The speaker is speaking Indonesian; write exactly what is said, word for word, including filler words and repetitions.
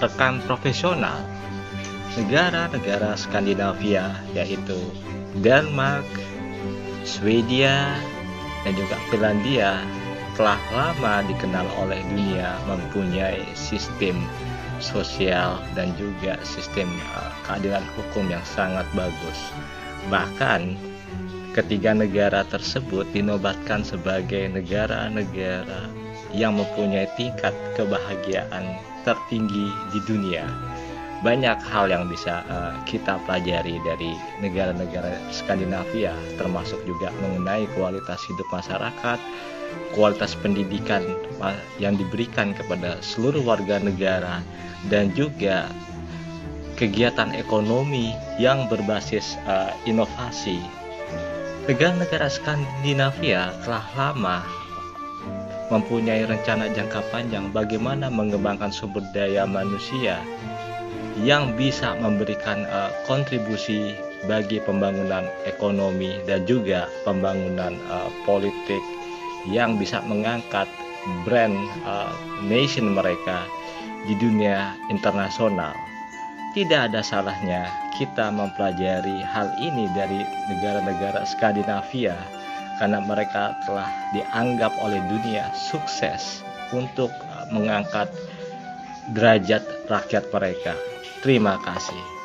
rekan profesional, negara-negara Skandinavia yaitu Denmark, Swedia, dan juga Finlandia telah lama dikenal oleh dunia mempunyai sistem sosial dan juga sistem uh, keadilan hukum yang sangat bagus. Bahkan ketiga negara tersebut dinobatkan sebagai negara-negara yang mempunyai tingkat kebahagiaan tertinggi di dunia. Banyak hal yang bisa uh, kita pelajari dari negara-negara Skandinavia, termasuk juga mengenai kualitas hidup masyarakat, kualitas pendidikan yang diberikan kepada seluruh warga negara, dan juga kegiatan ekonomi yang berbasis uh, inovasi. Negara-negara Skandinavia telah lama mempunyai rencana jangka panjang bagaimana mengembangkan sumber daya manusia yang bisa memberikan uh, kontribusi bagi pembangunan ekonomi dan juga pembangunan uh, politik yang bisa mengangkat brand uh, nation mereka di dunia internasional. Tidak ada salahnya kita mempelajari hal ini dari negara-negara Skandinavia karena mereka telah dianggap oleh dunia sukses untuk uh, mengangkat derajat rakyat mereka. Terima kasih.